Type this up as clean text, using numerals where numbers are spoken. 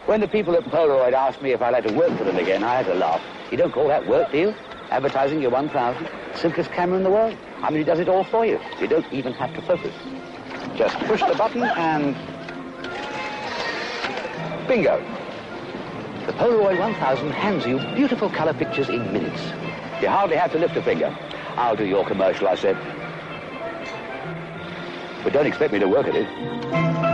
When the people at Polaroid asked me if I'd like to work for them again, I had to laugh. You don't call that work, do you? Advertising your 1000, simplest camera in the world. I mean, it does it all for you. You don't even have to focus. Just push the button and... bingo. The Polaroid 1000 hands you beautiful color pictures in minutes. You hardly have to lift a finger. I'll do your commercial, I said. But don't expect me to work at it.